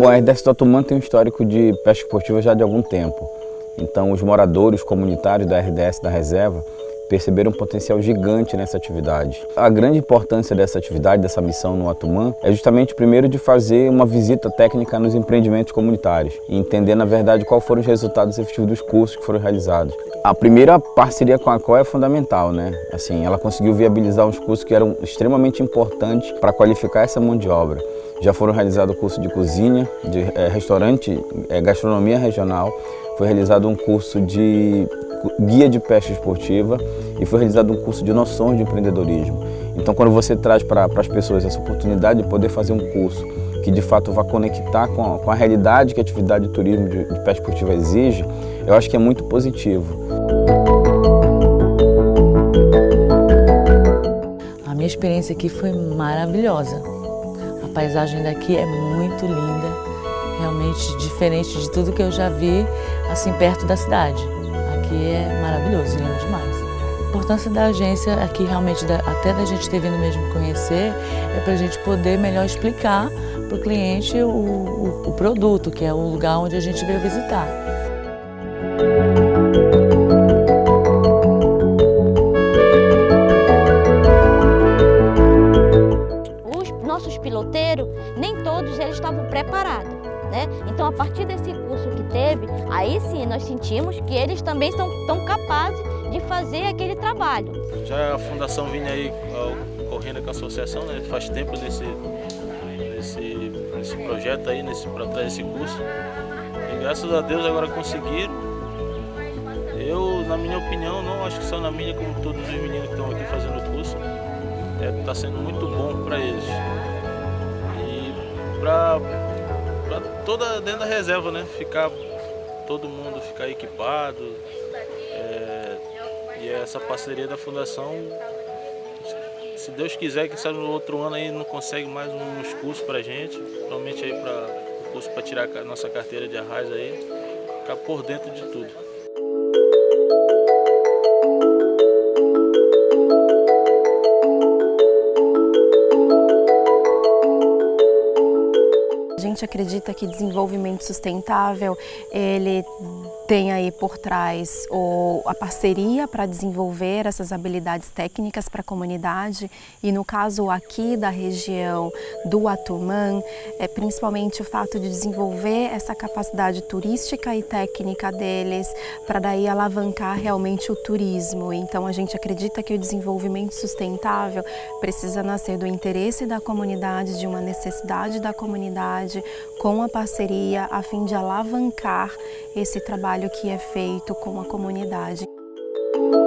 Bom, a RDS do Atumã tem um histórico de pesca esportiva já de algum tempo. Então, os moradores comunitários da RDS da reserva perceberam um potencial gigante nessa atividade. A grande importância dessa atividade, dessa missão no Atumã, é justamente, primeiro, de fazer uma visita técnica nos empreendimentos comunitários e entender, na verdade, quais foram os resultados efetivos dos cursos que foram realizados. A primeira parceria com a ACOA é fundamental, né? Assim, ela conseguiu viabilizar uns cursos que eram extremamente importantes para qualificar essa mão de obra. Já foram realizados curso de cozinha, de restaurante, gastronomia regional, foi realizado um curso de guia de pesca esportiva e foi realizado um curso de noções de empreendedorismo. Então, quando você traz para as pessoas essa oportunidade de poder fazer um curso que de fato vai conectar com a realidade que a atividade de turismo de pesca esportiva exige, eu acho que é muito positivo. A minha experiência aqui foi maravilhosa. A paisagem daqui é muito linda, realmente diferente de tudo que eu já vi assim perto da cidade. Aqui é maravilhoso, lindo demais. A importância da agência aqui realmente, até da gente ter vindo mesmo conhecer, é para a gente poder melhor explicar para o cliente o produto, que é o lugar onde a gente veio visitar. Os nossos piloteiros, nem todos eles estavam preparados, né? Então, a partir desse curso que teve, aí sim nós sentimos que eles também tão capazes de fazer aquele trabalho. Já a Fundação vinha aí correndo com a associação, né? Faz tempo nesse projeto aí, para trás desse curso. E graças a Deus agora conseguiram. Eu, na minha opinião, não acho que só na minha, como todos os meninos que estão aqui fazendo o curso, está sendo muito bom para eles. E para toda dentro da reserva, né? Todo mundo ficar equipado. E essa parceria da Fundação, se Deus quiser, que sabe no outro ano aí não consegue mais uns cursos pra gente, provavelmente aí para o curso para tirar a nossa carteira de arraiz aí, ficar por dentro de tudo. A gente acredita que desenvolvimento sustentável, ele tem aí por trás a parceria para desenvolver essas habilidades técnicas para a comunidade e no caso aqui da região do Atumã, principalmente o fato de desenvolver essa capacidade turística e técnica deles para daí alavancar realmente o turismo. Então a gente acredita que o desenvolvimento sustentável precisa nascer do interesse da comunidade, de uma necessidade da comunidade, com a parceria a fim de alavancar esse trabalho que é feito com a comunidade.